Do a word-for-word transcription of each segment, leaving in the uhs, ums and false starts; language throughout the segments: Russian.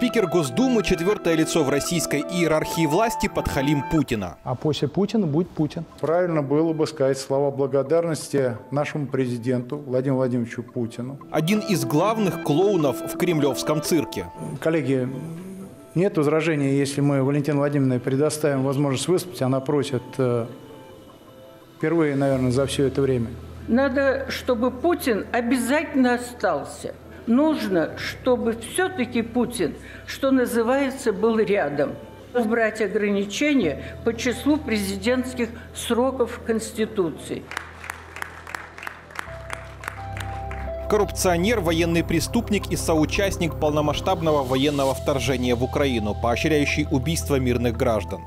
Спикер Госдумы – четвертое лицо в российской иерархии власти подхалим Путина. А после Путина будет Путин. Правильно было бы сказать слова благодарности нашему президенту Владимиру Владимировичу Путину. Один из главных клоунов в кремлевском цирке. Коллеги, нет возражения, если мы Валентине Владимировне предоставим возможность выступить. Она просит э, впервые, наверное, за все это время. Надо, чтобы Путин обязательно остался. Нужно, чтобы все-таки Путин, что называется, был рядом. Убрать ограничения по числу президентских сроков в Конституции. Коррупционер, военный преступник и соучастник полномасштабного военного вторжения в Украину, поощряющий убийство мирных граждан.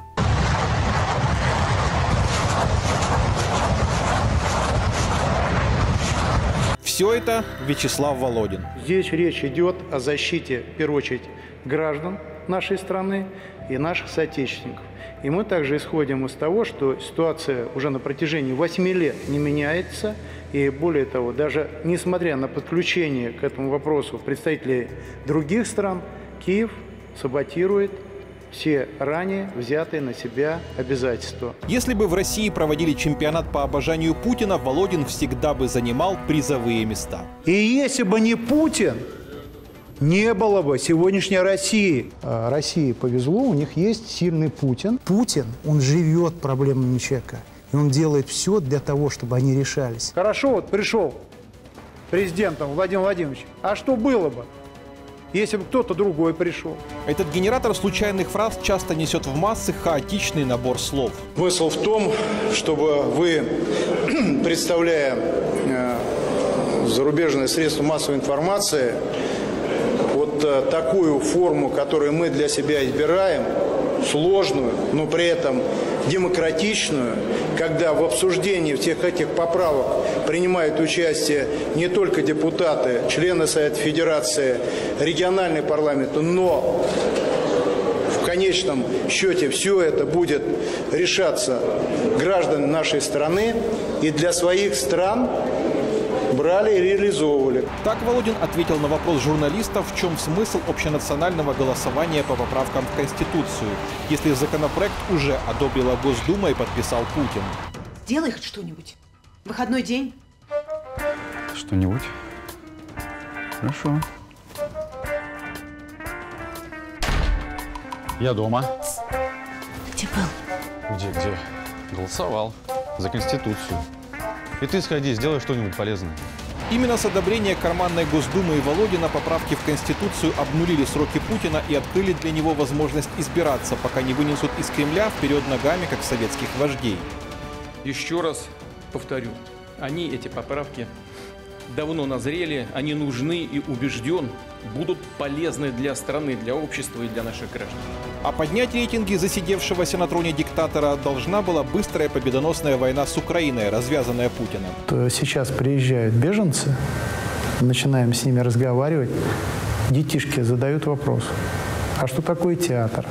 Все это Вячеслав Володин. Здесь речь идет о защите, в первую очередь, граждан нашей страны и наших соотечественников. И мы также исходим из того, что ситуация уже на протяжении восьми лет не меняется. И более того, даже несмотря на подключение к этому вопросу представителей других стран, Киев саботирует все ранее взятые на себя обязательства. Если бы в России проводили чемпионат по обожанию Путина, Володин всегда бы занимал призовые места. И если бы не Путин, не было бы сегодняшней России. России повезло, у них есть сильный Путин. Путин, он живет проблемами человека. И он делает все для того, чтобы они решались. Хорошо, вот пришел президентом Владимир Владимирович. А что было бы, если бы кто-то другой пришел? Этот генератор случайных фраз часто несет в массы хаотичный набор слов. Смысл в том, чтобы вы, представляя э, зарубежные средства массовой информации, вот э, такую форму, которую мы для себя избираем, сложную, но при этом демократичную, когда в обсуждении всех этих поправок принимают участие не только депутаты, члены Совета Федерации, региональный парламент, но в конечном счете все это будет решаться гражданами нашей страны и для своих стран брали и реализовывали. Так Володин ответил на вопрос журналистов, в чем смысл общенационального голосования по поправкам в Конституцию, если законопроект уже одобрила Госдума и подписал Путин. Делай хоть что-нибудь. Выходной день. Что-нибудь? Хорошо. Я дома. Где был? Где, где? Голосовал. За Конституцию. И ты сходи, сделай что-нибудь полезное. Именно с одобрения карманной Госдумы и Володина поправки в Конституцию обнулили сроки Путина и открыли для него возможность избираться, пока не вынесут из Кремля вперед ногами, как советских вождей. Еще раз повторю, они, эти поправки, давно назрели, они нужны и, убежден, будут полезны для страны, для общества и для наших граждан. А поднять рейтинги засидевшегося на троне диктатора должна была быстрая победоносная война с Украиной, развязанная Путиным. Сейчас приезжают беженцы, начинаем с ними разговаривать, детишки задают вопрос: а что такое театр?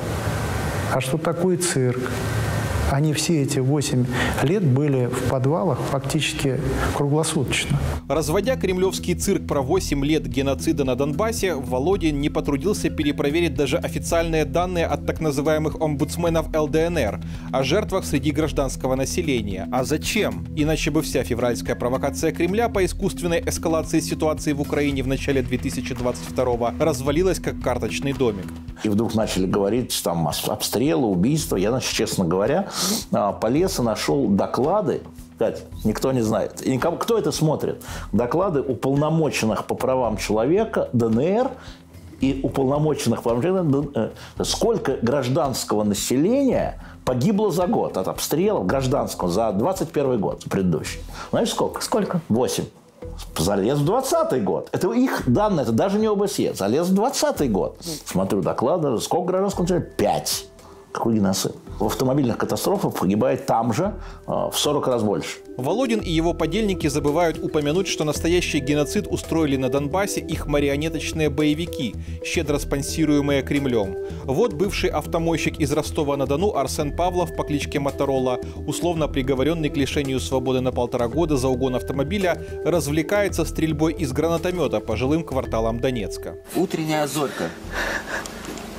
А что такое цирк? Они все эти восемь лет были в подвалах фактически круглосуточно. Разводя кремлевский цирк про восемь лет геноцида на Донбассе, Володин не потрудился перепроверить даже официальные данные от так называемых омбудсменов эл дэ эн эр о жертвах среди гражданского населения. А зачем? Иначе бы вся февральская провокация Кремля по искусственной эскалации ситуации в Украине в начале две тысячи двадцать второго развалилась как карточный домик. И вдруг начали говорить там обстрелы, убийства. Я, значит, честно говоря, по лесу нашел доклады, кстати, никто не знает, и никому, кто это смотрит, доклады уполномоченных по правам человека дэ эн эр и уполномоченных по правам человека, сколько гражданского населения погибло за год от обстрелов гражданского за двадцать первый год, предыдущий. Знаешь, сколько? Сколько? Восемь. Залез в двадцатый год. Это их данные, это даже не о бэ эс е. Залез в двадцатый год. Смотрю доклады, сколько гражданского населения? Пять. Какой геноцид? В автомобильных катастрофах погибает там же в сорок раз больше. Володин и его подельники забывают упомянуть, что настоящий геноцид устроили на Донбассе их марионеточные боевики, щедро спонсируемые Кремлем. Вот бывший автомойщик из Ростова-на-Дону Арсен Павлов по кличке Моторола, условно приговоренный к лишению свободы на полтора года за угон автомобиля, развлекается стрельбой из гранатомета по жилым кварталам Донецка. Утренняя зорька.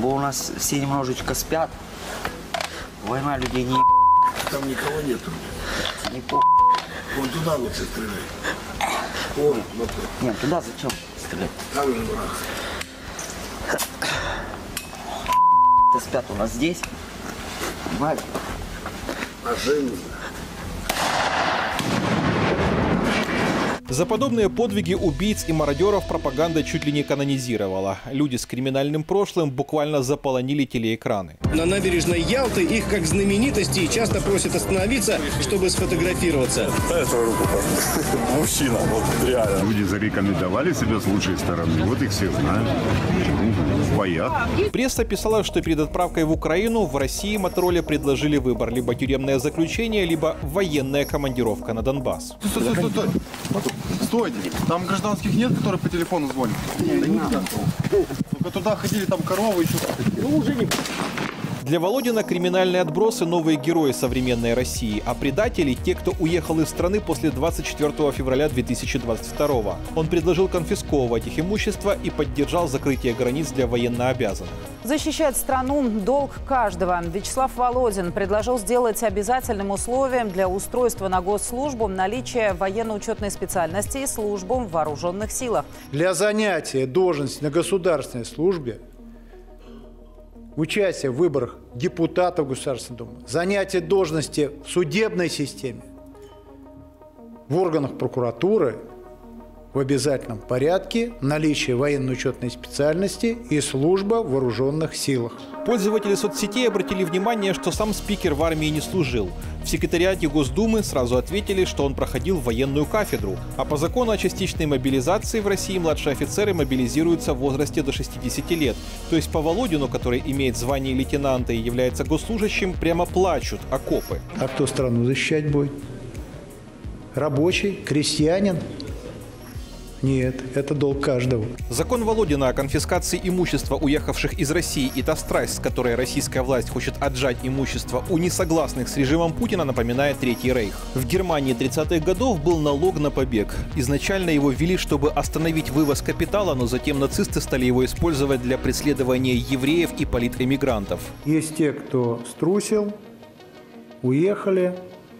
Бо у нас все немножечко спят. Война людей не... Там никого нету. Не по... Вон туда лучше стреляй. Вон, вокруг. Нет, туда зачем стрелять? Там же враг. Ты спят у нас здесь. Понимаешь? Ошибка. За подобные подвиги убийц и мародеров пропаганда чуть ли не канонизировала. Люди с криминальным прошлым буквально заполонили телеэкраны. На набережной Ялты их, как знаменитости, часто просят остановиться, чтобы сфотографироваться. Это руку мужчина, вот реально. Люди зарекомендовали себя с лучшей стороны, вот их все знают. В боях. Пресса писала, что перед отправкой в Украину в России Мотороле предложили выбор: либо тюремное заключение, либо военная командировка на Донбасс. Стой, стой, стой, стой. Стойте, там гражданских нет, которые по телефону звонят? Да нет. Только туда ходили, там коровы еще. Ну, уже не... Для Володина криминальные отбросы – новые герои современной России, а предатели – те, кто уехал из страны после двадцать четвёртого февраля две тысячи двадцать второго. Он предложил конфисковывать их имущество и поддержал закрытие границ для военнообязанных. Защищать страну – долг каждого. Вячеслав Володин предложил сделать обязательным условием для устройства на госслужбу наличие военно-учетной специальности и службу в вооруженных силах. Для занятия должности на государственной службе, участие в выборах депутатов Государственной Думы, занятие должности в судебной системе, в органах прокуратуры в обязательном порядке, наличие военно-учетной специальности и служба в вооруженных силах. Пользователи соцсетей обратили внимание, что сам спикер в армии не служил. В секретариате Госдумы сразу ответили, что он проходил военную кафедру. А по закону о частичной мобилизации в России младшие офицеры мобилизируются в возрасте до шестидесяти лет. То есть по Володину, который имеет звание лейтенанта и является госслужащим, прямо плачут окопы. А кто страну защищать будет? Рабочий? Крестьянин? Нет, это долг каждого. Закон Володина о конфискации имущества уехавших из России и та страсть, с которой российская власть хочет отжать имущество у несогласных с режимом Путина, напоминает Третий Рейх. В Германии тридцатых годов был налог на побег. Изначально его ввели, чтобы остановить вывоз капитала, но затем нацисты стали его использовать для преследования евреев и политэмигрантов. Есть те, кто струсил, уехали,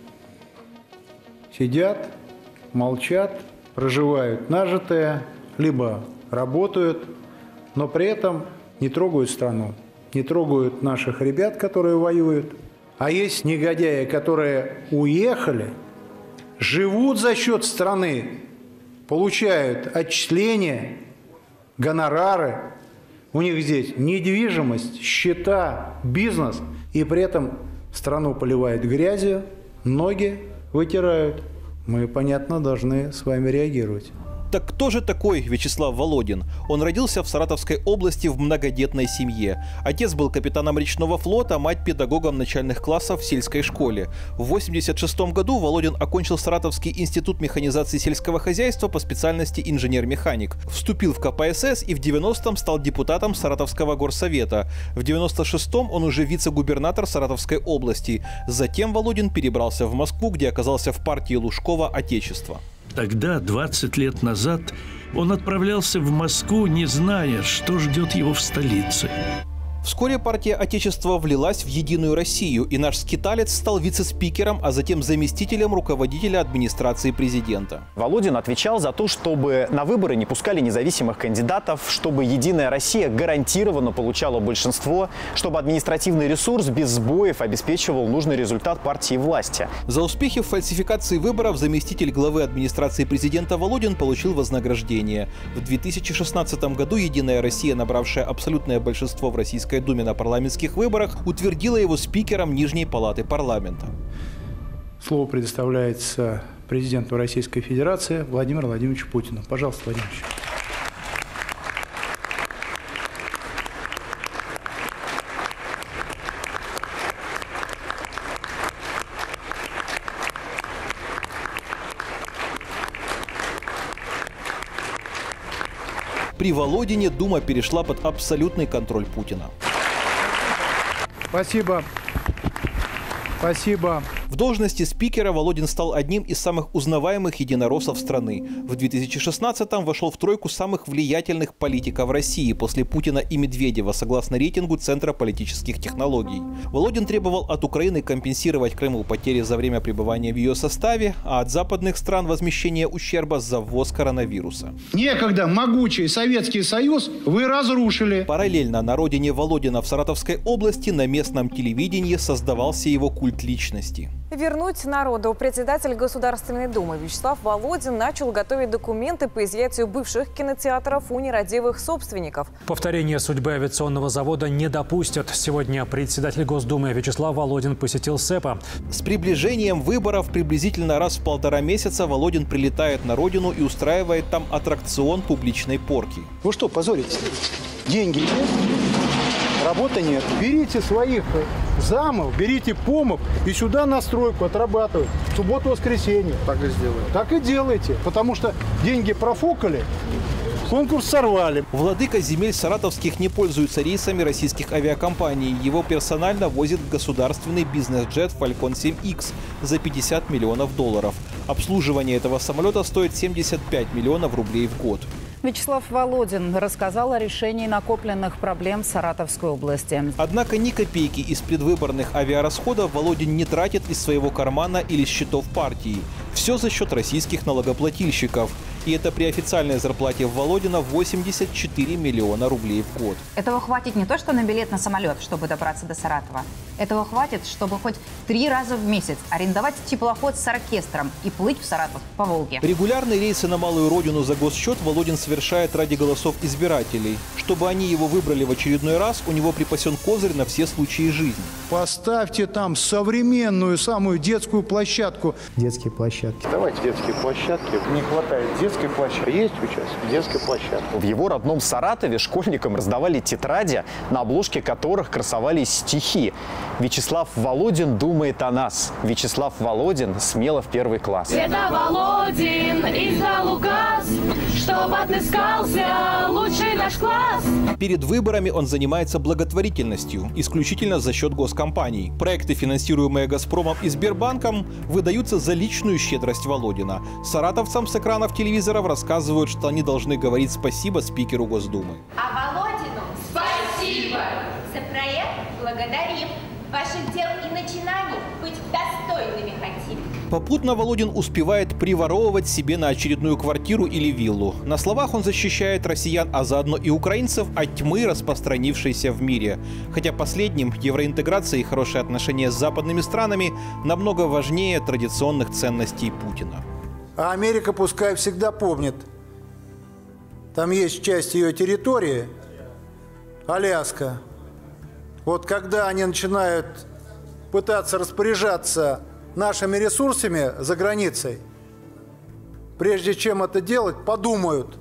сидят, молчат, проживают нажитое, либо работают, но при этом не трогают страну, не трогают наших ребят, которые воюют. А есть негодяи, которые уехали, живут за счет страны, получают отчисления, гонорары, у них здесь недвижимость, счета, бизнес, и при этом страну поливают грязью, ноги вытирают. Мы, понятно, должны с вами реагировать. Так кто же такой Вячеслав Володин? Он родился в Саратовской области в многодетной семье. Отец был капитаном речного флота, мать педагогом начальных классов в сельской школе. В восемьдесят шестом году Володин окончил Саратовский институт механизации сельского хозяйства по специальности инженер-механик. Вступил в ка пэ эс эс и в девяностом стал депутатом Саратовского горсовета. В девяносто шестом он уже вице-губернатор Саратовской области. Затем Володин перебрался в Москву, где оказался в партии Лужкова «Отечество». Тогда, двадцать лет назад, он отправлялся в Москву, не зная, что ждет его в столице. Вскоре партия «Отечество» влилась в «Единую Россию», и наш скиталец стал вице-спикером, а затем заместителем руководителя администрации президента. Володин отвечал за то, чтобы на выборы не пускали независимых кандидатов, чтобы «Единая Россия» гарантированно получала большинство, чтобы административный ресурс без сбоев обеспечивал нужный результат партии власти. За успехи в фальсификации выборов заместитель главы администрации президента Володин получил вознаграждение. В две тысячи шестнадцатом году «Единая Россия», набравшая абсолютное большинство в Российской Думе на парламентских выборах, утвердила его спикером Нижней палаты парламента. Слово предоставляется президенту Российской Федерации Владимиру Владимировичу Путину. Пожалуйста, Владимир Ильич. При Володине Дума перешла под абсолютный контроль Путина. Спасибо. Спасибо. В должности спикера Володин стал одним из самых узнаваемых единороссов страны. В две тысячи шестнадцатом вошел в тройку самых влиятельных политиков России после Путина и Медведева, согласно рейтингу Центра политических технологий. Володин требовал от Украины компенсировать Крыму потери за время пребывания в ее составе, а от западных стран возмещение ущерба за ввоз коронавируса. Некогда могучий Советский Союз вы разрушили. Параллельно на родине Володина в Саратовской области на местном телевидении создавался его культ личности. Вернуть народу. Председатель Государственной Думы Вячеслав Володин начал готовить документы по изъятию бывших кинотеатров у нерадивых собственников. Повторение судьбы авиационного завода не допустят. Сегодня председатель Госдумы Вячеслав Володин посетил СЭПа. С приближением выборов приблизительно раз в полтора месяца Володин прилетает на родину и устраивает там аттракцион публичной порки. Вы что, позоритесь? Деньги нет, работы нет. Берите своих замов, берите помов и сюда на стройку отрабатывать. В субботу-воскресенье. Так и сделаем. Так и делайте, потому что деньги профукали, конкурс сорвали. Владыка земель саратовских не пользуется рейсами российских авиакомпаний. Его персонально возит государственный бизнес-джет «Фалькон семь икс» за пятьдесят миллионов долларов. Обслуживание этого самолета стоит семьдесят пять миллионов рублей в год. Вячеслав Володин рассказал о решении накопленных проблем в Саратовской области. Однако ни копейки из предвыборных авиарасходов Володин не тратит из своего кармана или счетов партии. Все за счет российских налогоплательщиков. И это при официальной зарплате Володина восемьдесят четыре миллиона рублей в год. Этого хватит не то, что на билет на самолет, чтобы добраться до Саратова. Этого хватит, чтобы хоть три раза в месяц арендовать теплоход с оркестром и плыть в Саратов по Волге. Регулярные рейсы на малую родину за госсчет Володин совершает ради голосов избирателей. Чтобы они его выбрали в очередной раз, у него припасен козырь на все случаи жизни. Поставьте там современную, самую детскую площадку. Детские площадки. Давайте детские площадки. Не хватает детской площадки. Есть участок детской площадки. В его родном Саратове школьникам раздавали тетради, на обложке которых красовались стихи. Вячеслав Володин думает о нас. Вячеслав Володин смело в первый класс. Это Володин издал указ, чтобы отыскался лучший наш класс. Перед выборами он занимается благотворительностью, исключительно за счет госкомпаний. Проекты, финансируемые «Газпромом» и Сбербанком, выдаются за личную щедрость Володина. Саратовцам с экранов телевизоров рассказывают, что они должны говорить спасибо спикеру Госдумы. А Володину спасибо! За проект благодарим! Ваших дел и начинаний быть достойными хотим. Попутно Володин успевает приворовывать себе на очередную квартиру или виллу. На словах он защищает россиян, а заодно и украинцев от тьмы, распространившейся в мире. Хотя последним евроинтеграция и хорошие отношения с западными странами намного важнее традиционных ценностей Путина. А Америка пускай всегда помнит. Там есть часть ее территории, Аляска. Вот когда они начинают пытаться распоряжаться нашими ресурсами за границей, прежде чем это делать, подумают,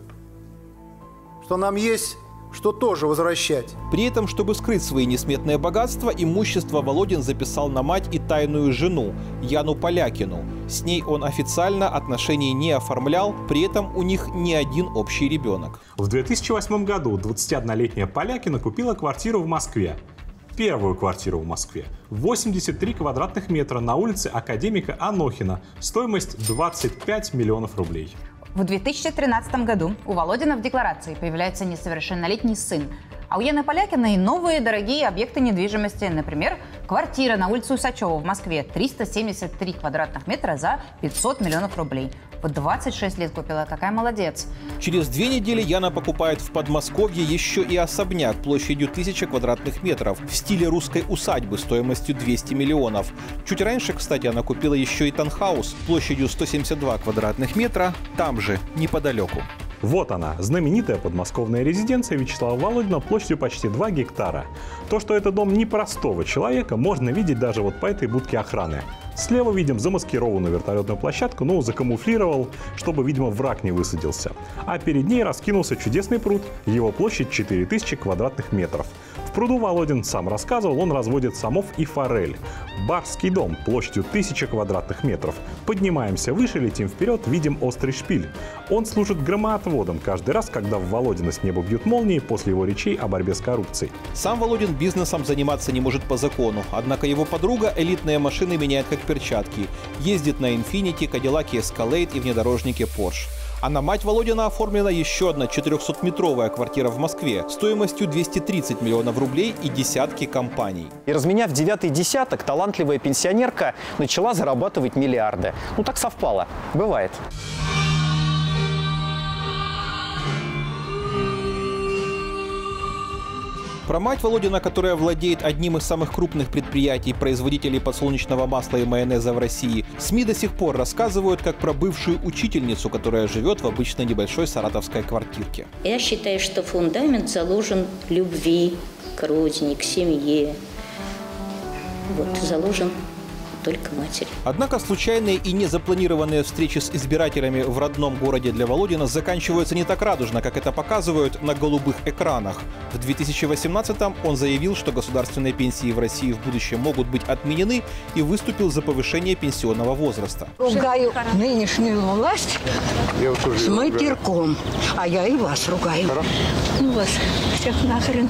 что нам есть что тоже возвращать. При этом, чтобы скрыть свои несметные богатства, имущество Володин записал на мать и тайную жену, Яну Полякину. С ней он официально отношений не оформлял, при этом у них ни один общий ребенок. В две тысячи восьмом году двадцатиоднолетняя Полякина купила квартиру в Москве. Первую квартиру в Москве. восемьдесят три квадратных метра на улице Академика Анохина. Стоимость двадцать пять миллионов рублей. В две тысячи тринадцатом году у Володина в декларации появляется несовершеннолетний сын. А у Яны Полякиной новые дорогие объекты недвижимости. Например, квартира на улице Усачева в Москве. триста семьдесят три квадратных метра за пятьсот миллионов рублей. В двадцать шесть лет купила. Какая молодец. Через две недели Яна покупает в Подмосковье еще и особняк площадью тысяча квадратных метров в стиле русской усадьбы стоимостью двести миллионов. Чуть раньше, кстати, она купила еще и таунхаус площадью сто семьдесят два квадратных метра, там же, неподалеку. Вот она, знаменитая подмосковная резиденция Вячеслава Володина площадью почти два гектара. То, что это дом непростого человека, можно видеть даже вот по этой будке охраны. Слева видим замаскированную вертолетную площадку, но закамуфлировал, чтобы, видимо, враг не высадился. А перед ней раскинулся чудесный пруд, его площадь четыре тысячи квадратных метров. В пруду Володин сам рассказывал, он разводит самов и форель. Барский дом площадью тысяча квадратных метров. Поднимаемся выше, летим вперед, видим острый шпиль. Он служит громоотводом каждый раз, когда в Володина с неба бьют молнии после его речей о борьбе с коррупцией. Сам Володин бизнесом заниматься не может по закону. Однако его подруга элитные машины меняет как перчатки. Ездит на Infiniti, Кадиллаке Escalade и внедорожнике Porsche. А на мать Володина оформлена еще одна четырехсотметровая квартира в Москве стоимостью двести тридцать миллионов рублей и десятки компаний. И разменяв девятый десяток, талантливая пенсионерка начала зарабатывать миллиарды. Ну так совпало. Бывает. Про мать Володина, которая владеет одним из самых крупных предприятий производителей подсолнечного масла и майонеза в России, СМИ до сих пор рассказывают как про бывшую учительницу, которая живет в обычной небольшой саратовской квартирке. Я считаю, что фундамент заложен любви к родине, к семье. Вот, заложен только матери. Однако случайные и незапланированные встречи с избирателями в родном городе для Володина заканчиваются не так радужно, как это показывают на голубых экранах. В две тысячи восемнадцатом он заявил, что государственные пенсии в России в будущем могут быть отменены, и выступил за повышение пенсионного возраста. Ругаю нынешнюю власть с матерком, а я и вас ругаю. Ну вас всех нахрен.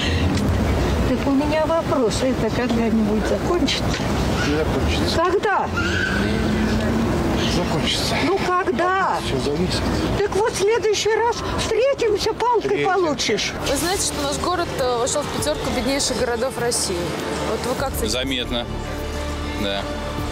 Так у меня вопрос, это когда-нибудь закончится? Не закончится. Когда? Закончится. Ну когда? Все зависит. Так вот в следующий раз встретимся, палкой Встретимся. Получишь. Вы знаете, что наш город вошел в пятерку беднейших городов России? Вот вы как это? Заметно, да.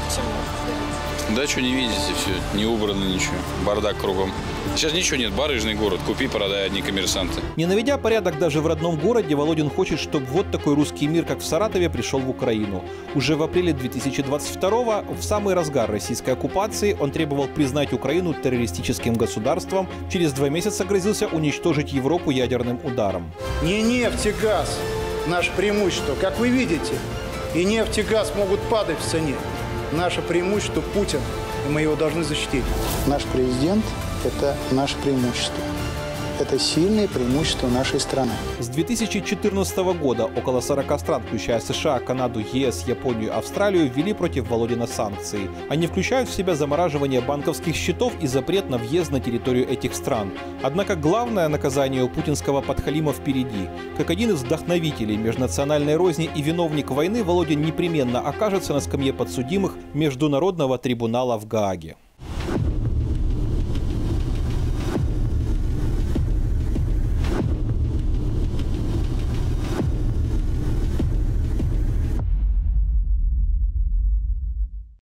Да, что не видите, все, не убрано ничего, бардак кругом. Сейчас ничего нет, барыжный город, купи, продай, одни коммерсанты. Не наведя порядок даже в родном городе, Володин хочет, чтобы вот такой русский мир, как в Саратове, пришел в Украину. Уже в апреле две тысячи двадцать второго, в самый разгар российской оккупации, он требовал признать Украину террористическим государством. Через два месяца грозился уничтожить Европу ядерным ударом. Не нефть и газ – наше преимущество. Как вы видите, и нефть и газ могут падать в цене. Наше преимущество – Путин, и мы его должны защитить. Наш президент – это наше преимущество. Это сильное преимущество нашей страны. С две тысячи четырнадцатого года около сорока стран, включая США, Канаду, ЕС, Японию, Австралию, ввели против Володина санкции. Они включают в себя замораживание банковских счетов и запрет на въезд на территорию этих стран. Однако главное наказание у путинского подхалима впереди. Как один из вдохновителей межнациональной розни и виновник войны, Володин непременно окажется на скамье подсудимых Международного трибунала в Гааге.